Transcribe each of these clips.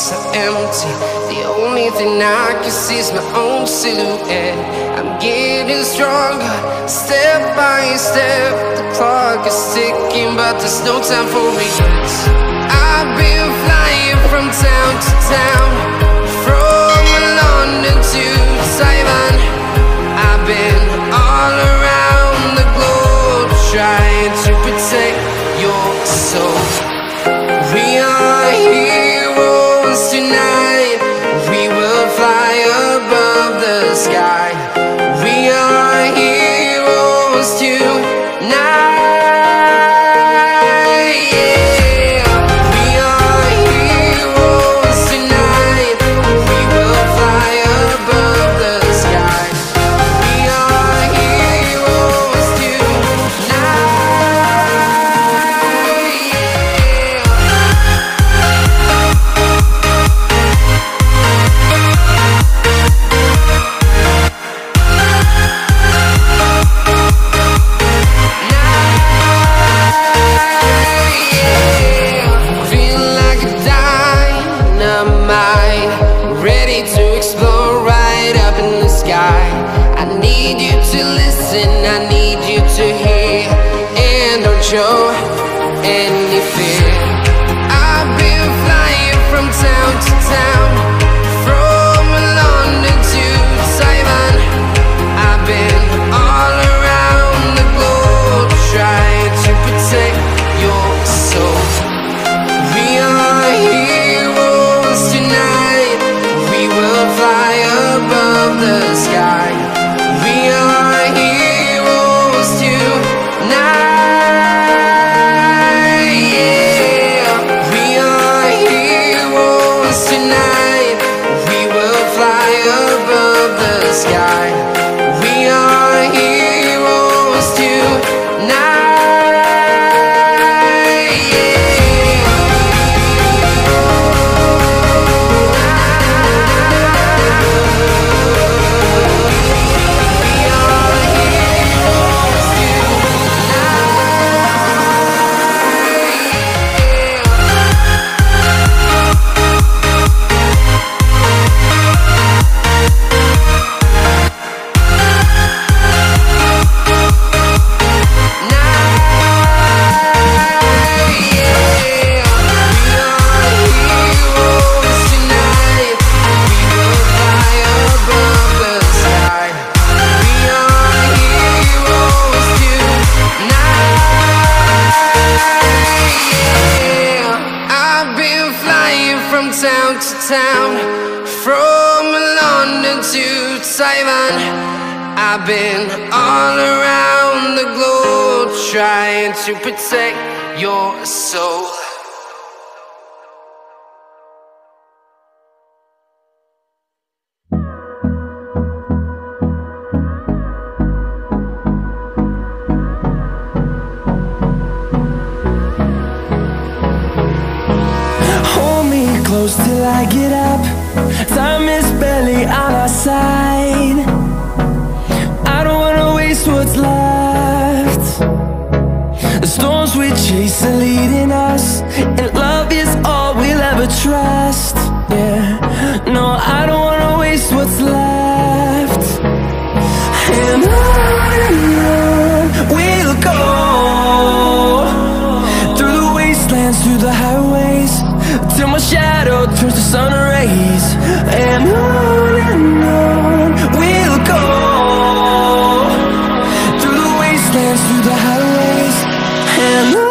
so empty. The only thing I can see is my own silhouette. I'm getting stronger, step by step. The clock is ticking, but there's no time for regrets. I've been flying from town to town, from London to Taiwan. I've been all around the globe, trying to protect your soul. We are heroes tonight. We will fly above the sky. We are heroes tonight. Show any fear. I've been flying from town to town, from London to Taiwan. I've been all around the globe, trying to protect your soul. We are heroes tonight. We will fly above the sky. We are heroes tonight. I've been all around the globe, trying to protect your soul. Hold me close till I get up. Time is barely on our side. I don't wanna waste what's left. The storms we chase are leading us, and love is all we'll ever trust. Yeah, no, I don't wanna waste what's left. And on we'll go, through the wastelands, through the highways, till my shadow turns to sun rays. And on we'll go, through the wastelands, through the highways, and on we'll go.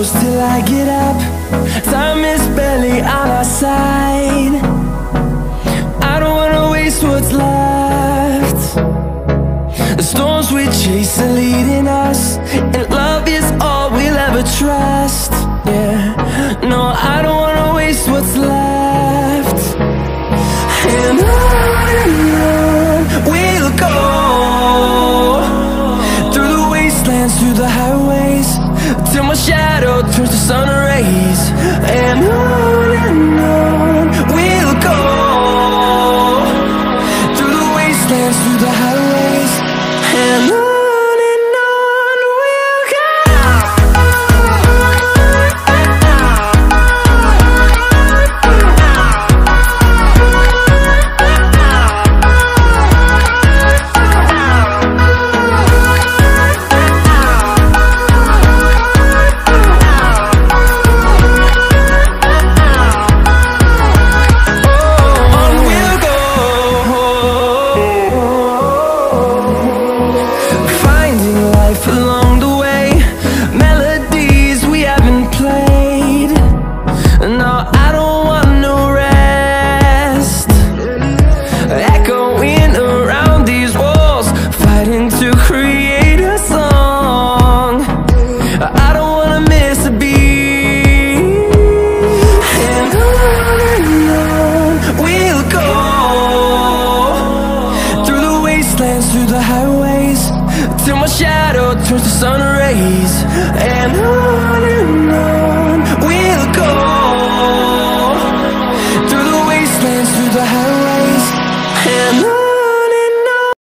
close till I get up. Time is barely on our side. I don't wanna waste what's left. The storms we chase are leading us, and love is all we'll ever trust. Yeah, no, I don't wanna waste what's left. And on we'll go, through the wastelands, through the highways, till my shadow turns to sun rays. And on we'll go, through the wastelands, through the highways, and on we'll go. Along the way, melodies we haven't played. No, I don't want no rest. Echoing around these walls, fighting to create a song. I don't wanna miss a beat. And on we'll go, through the wastelands, through the highways, till my shadow turns to sun rays. And